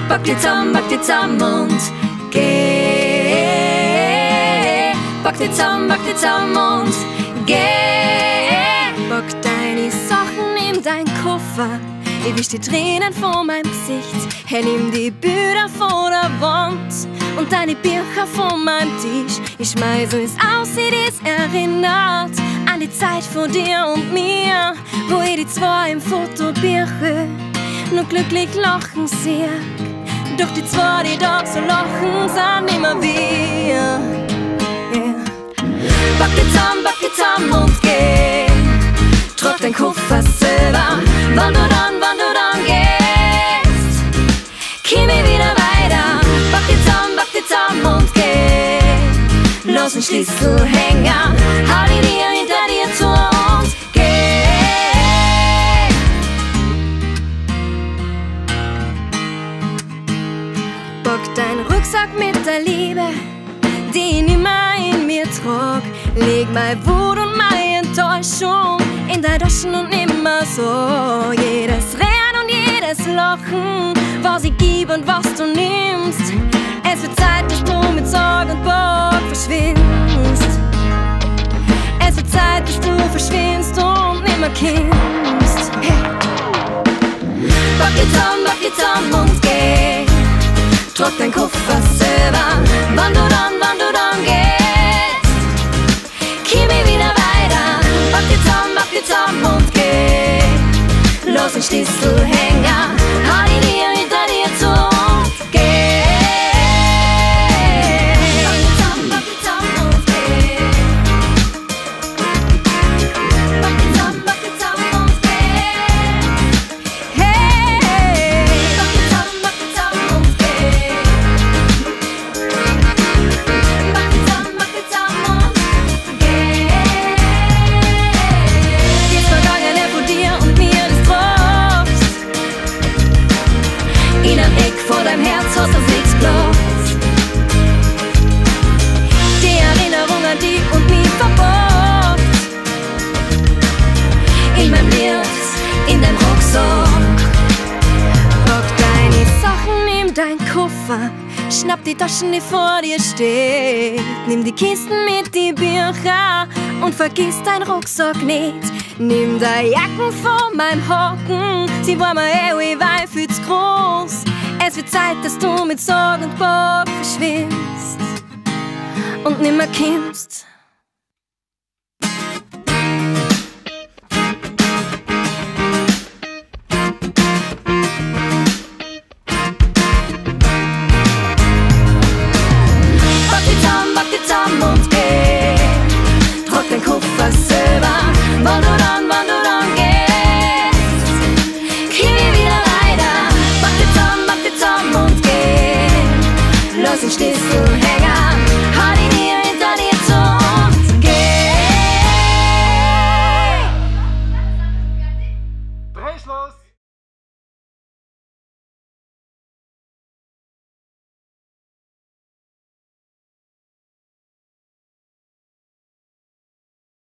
Pack die zusammen und geh. Pack die zusammen und geh. Pack deine Sachen in dein Koffer. Ich wisch die Tränen von meinem Gesicht. Hey, nimm die Bilder von der Wand und deine Bücher von meinem Tisch. Ich schmeiß alles aus, wie das erinnert an die Zeit von dir und mir, wo ich die zwei im Fotobücher nur glücklich lachen sehe. Doch die zwei, die dort so lachen, sind immer wir. Yeah. Pack die zusammen und geh. Trag dein Koffer selber, wann du dann gehst. Komm ich wieder weiter. Pack die zusammen und geh. Lass den Schlüssel hängen, halt ihn dir hinter dir zu und geh. Pack deinen Rucksack mit der Liebe, die ich nimmer in mir trag. Leg mein Wut und meine Enttäuschung in deine Taschen und nimmer so. Jedes Rennen und jedes Lachen, was ich gib und was du nimmst. Es wird Zeit, dass du mit Sorg und Borg verschwindest. Es wird Zeit, dass du verschwindest und nimmer kommst. Hey. Pack die zusammen und geh. Trag dein Koffer selber, wann du dann gehst. Komm ich wieder weiter. Pack die zusammen und geh. Lass den Schlüssel hängen, halt ihn dir hinter dir zu und geh. Pack die zusammen und geh. Pack die zusammen und geh. Hey. Pack die zusammen und geh. Pack die zusammen und geh. Das Vergangene von dir und mir, das Trost. In einem Eck vor deinem Herz hast du nichts Platz. Die Erinnerung an dich und mich verborgt. In meinem Lied, in deinem Rucksack. Pack deine Sachen, nimm dein Koffer. Schnapp die Taschen, die vor dir steht. Nimm die Kisten mit die Bücher und vergiss dein Rucksack nicht. Nimm die Jacken von meinem Hocken, sie war mir weit viel zu groß. Es wird Zeit, dass du mit Sorg und Borg verschwindest und nimmer kommst. Pack die zusammen und geh. Trag dein Koffer selber, wann du dann gehst. Komm ich wieder weiter. Pack die zusammen und geh. Lass den Schlüssel hängen.